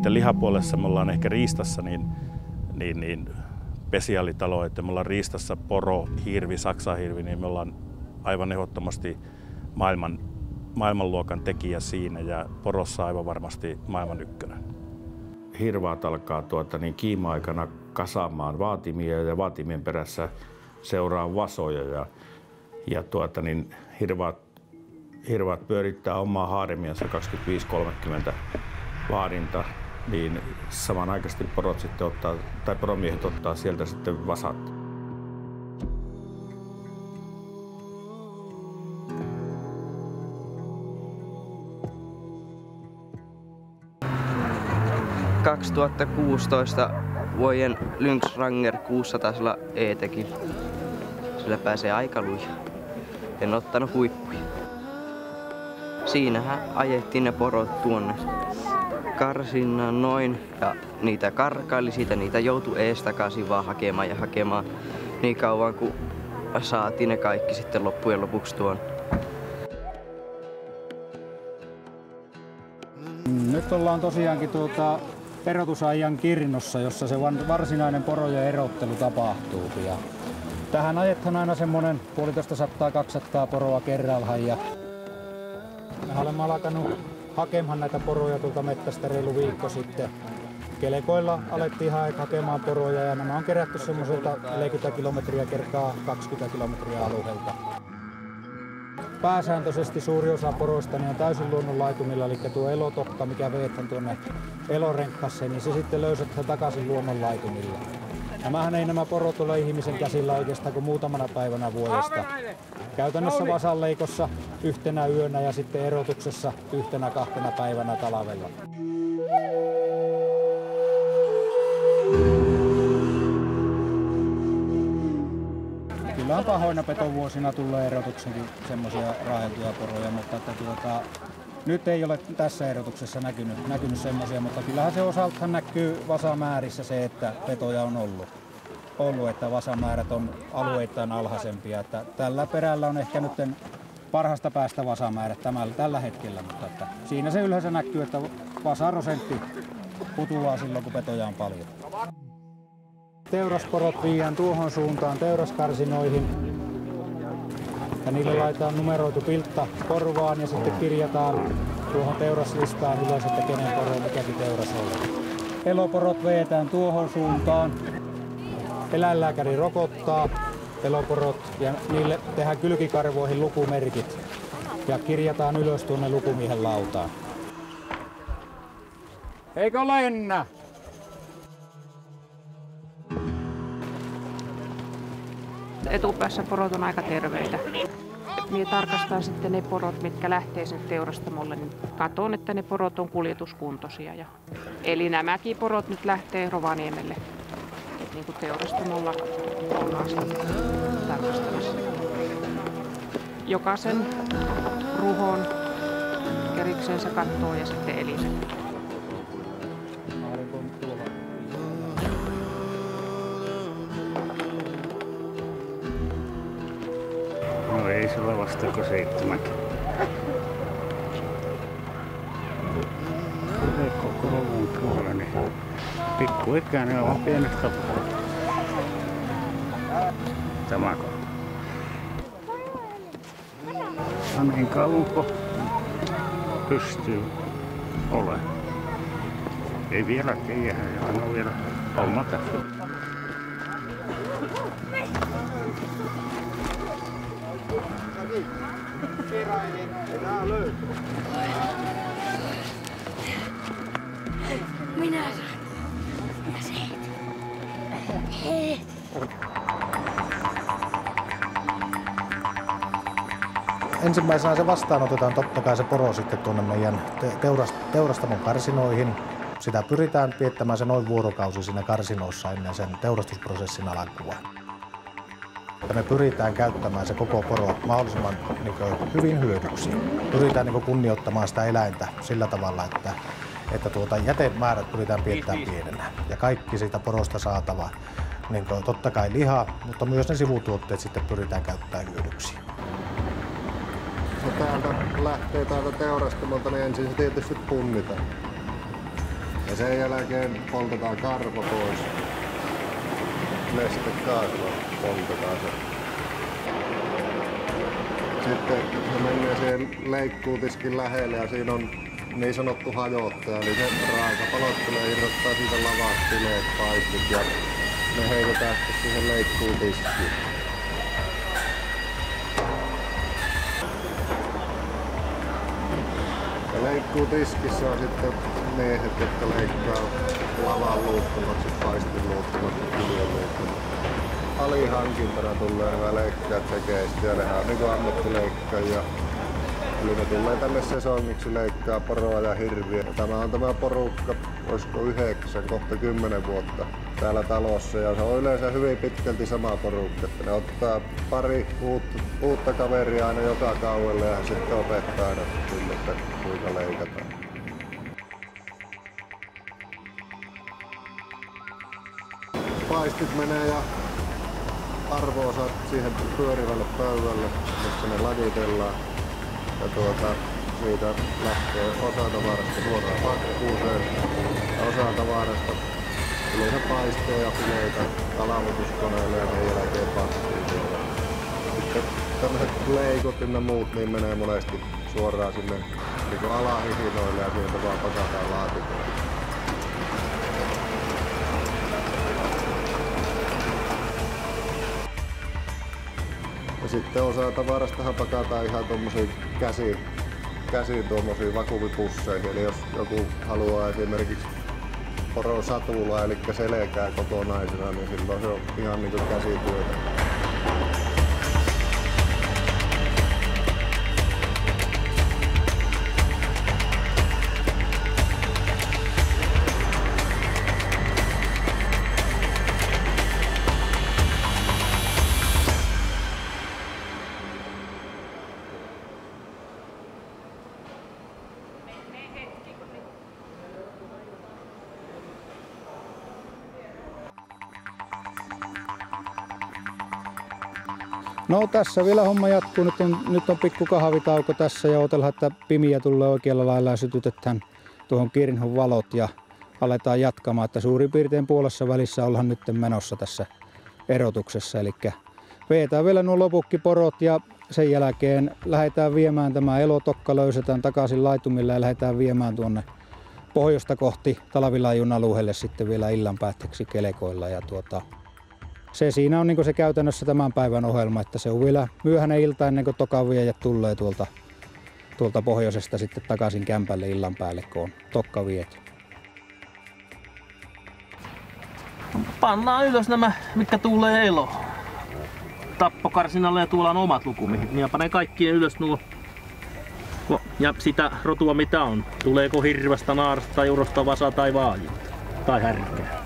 Sitten lihapuolessa me ollaan ehkä riistassa niin spesiaalitalo, että me ollaan riistassa poro, hirvi, saksahirvi, niin me ollaan aivan ehdottomasti maailmanluokan tekijä siinä ja porossa aivan varmasti maailman ykkönen. Hirvaat alkaa kiima-aikana kasaamaan vaatimia ja vaatimien perässä seuraa vasoja ja hirvaat pyörittää omaa haaremiansa 25-30 vaadinta, niin samanaikaisesti poromiehet ottaa sieltä sitten vasat. – 2016 vuoden Lynx-Ranger 600 E-tekin. Sillä pääsee aika luja. En ottanut huippuja. Siinähän ajettiin ne porot tuonne karsinaan noin ja niitä karkaili siitä, niitä joutui ees takaisin vaan hakemaan niin kauan kun saatiin ne kaikki sitten loppujen lopuksi tuon. Nyt ollaan tosiaankin erotusajan kirnossa, jossa se varsinainen porojen erottelu tapahtuu. Ja tähän ajetaan aina semmonen 150–200 poroa kerrallaan. Ja me olemme alkanut hakemaan näitä poroja tuolta mettästä reilu viikko sitten. Kelekoilla alettiin hakemaan poroja ja nämä on kerätty semmoiselta 40 kilometriä kertaa 20 kilometriä alueelta. Pääsääntöisesti suuri osa poroista niin on täysin luonnonlaitumilla, eli tuo elotokka, mikä veetään tuonne elorenkkaseen, niin se sitten löysätään takaisin luonnonlaitumilla. Nämä porot ole ihmisen käsillä oikeastaan kuin muutamana päivänä vuodesta. Käytännössä vasanleikossa yhtenä yönä ja sitten erotuksessa 1–2 päivänä talvella. Kyllä pahoina petovuosina tulee erotuksenkin semmoisia raajeltuja poroja, mutta nyt ei ole tässä erotuksessa näkynyt semmoisia, mutta kyllähän se osaltaan näkyy vasamäärissä se, että petoja on ollut, että vasamäärät on alueittain alhaisempia. Että tällä perällä on ehkä nyt parhaasta päästä vasamäärät tällä hetkellä, mutta että siinä se yleensä näkyy, että vasaprosentti putoaa silloin, kun petoja on paljon. Teurasporot viedään tuohon suuntaan teuraskarsinoihin ja niille laitetaan numeroitu piltta korvaan ja sitten kirjataan tuohon teuraslistaan ylös, että kenen poro mikäkin teuras on. Eloporot vedetään tuohon suuntaan. Eläinlääkäri rokottaa eloporot ja niille tehdään kylkikarvoihin lukumerkit ja kirjataan ylös tuonne lukumiehen lautaan. Eikö lennä? Etupäässä porot on aika terveitä. Minä tarkastan sitten ne porot, mitkä lähtee sinne teurastamolle, niin katson, että ne porot on kuljetuskuntoisia. Eli nämäkin porot nyt lähtee Rovaniemelle. Niin kuin teurastamolla ollaan sitten tarkastamassa. Jokaisen ruhon keriksensä kattoo ja sitten elimet. No ei se ole vasta kuin 7. Koko luvun puolella, niin pikkuikäinen on pienet kappaleet. Tämäkö? Niin kauan kuin pystyy olemaan. Ei vielä tiedä, hän on vielä hommata. Minä saan. Ja se. Ensimmäisenä se vastaanotetaan totta kai se poro sitten tuonne meidän teurastamon karsinoihin. Sitä pyritään viettämään se noin vuorokausi siinä karsinoissa ennen sen teurastusprosessin alkua. Me pyritään käyttämään se koko poro mahdollisimman hyvin hyödyksi. Pyritään kunnioittamaan sitä eläintä sillä tavalla, että jätemäärät pyritään piettämään pienenä. Ja kaikki siitä porosta saatava, totta kai liha, mutta myös ne sivutuotteet sitten pyritään käyttämään hyödyksi. Täältä lähtee teurastamolta, niin ensin se tietysti punnitaan. Ja sen jälkeen poltetaan karva pois. Nestekaasua poltetaan se. Sitten se menee siihen leikkuutiskin lähelle ja siinä on niin sanottu hajottaja, eli se raakapalot tulee irrottaa siitä lavasta sileet paistit ja ne heitetään sitten siihen leikkuutiskiin. Ja leikkuutiskissä on sitten miehet, jotka leikkaa lavan luuttumaksi, paistin luuttumaksi, kyljen luuttumaksi. Alihankintana tulee nämä leikkaat sekeistä ja nehän on niinku ammattileikkaajia. Eli ne tulee tänne sesongiksi leikkaa poroa ja hirviä. Tämä on tämä porukka, olisiko 9, kohta 10 vuotta täällä talossa ja se on yleensä hyvin pitkälti sama porukka. Että ne ottaa pari uutta kaveria aina joka kauelle ja sitten opettaa aina sille, että kuinka leikataan. Paistit menee ja arvo-osat siihen pyörivälle pöydälle, missä ne lajitellaan. Ja siitä lähtee osa tavarasta suoraan pakkuuseen ja osa tavarasta yleensä paisteja ja fileitä kalamutuskoneelle ja sen jälkeen pakkuuseen. Sitten tämmöiset leikot ja muut niin menee monesti suoraan sinne niin alahihinoille ja sieltä vaan pakataan laatikoille. Ja sitten osa tavarastahan pakataan ihan tommosiin käsiin tuommoisiin vakuumipusseihin. Eli jos joku haluaa esimerkiksi poron satulaa, eli selkää kokonaisena, niin silloin se on ihan niinku käsityötä. No tässä vielä homma jatkuu. Nyt on pikku kahvitauko tässä ja odotellaan, että pimiä tulee oikealla lailla ja sytytetään tuohon kirnhon valot ja aletaan jatkamaan. Että suurin piirtein puolessa välissä ollaan nyt menossa tässä erotuksessa. Eli vetään vielä nuo lopukkiporot ja sen jälkeen lähdetään viemään tämä elotokka, löysetään takaisin laitumille ja lähdetään viemään tuonne pohjoista kohti Talvilaajun alueelle sitten vielä illan päätteeksi kelkoilla. Ja se siinä on niin se käytännössä tämän päivän ohjelma, että se on vielä myöhäinen ilta ennen kuin tokaviejät tulee tuolta pohjoisesta sitten takaisin kämpälle illan päälle, kun on tokka viety. Pannaan ylös nämä, mitkä tulee eloon. Tappokarsinalle ja tuolla on omat lukumiehet. Minä panen kaikkien ylös nuo. Ja sitä rotua mitä on. Tuleeko hirvestä, naarasta tai urosta, vasa tai vaajua. Tai härkää.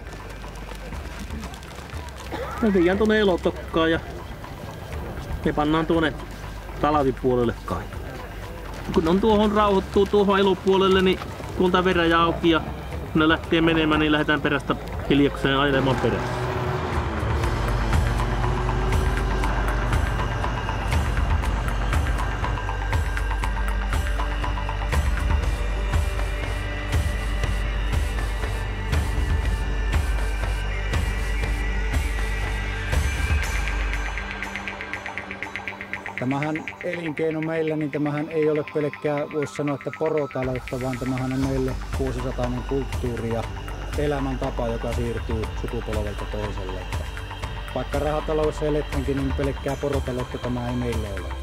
Me viedään tuonne elotokkaan ja me pannaan tuonne talvipuolelle kaikki. Kun on tuohon rauhoittuu tuohon elopuolelle, niin tuolta veräjä auki ja kun ne lähtee menemään, niin lähdetään perästä hiljakseen ajelemaan perässä. Tämähän elinkeino meillä, niin tämähän ei ole pelkkää, voisi sanoa, että porotaloutta, vaan tämähän on meille vuosisatainen kulttuuri ja elämäntapa, joka siirtyy sukupolvelta toiselle. Vaikka rahataloudessa eletäänkin, niin pelkkää porotaloutta tämä ei meille ole.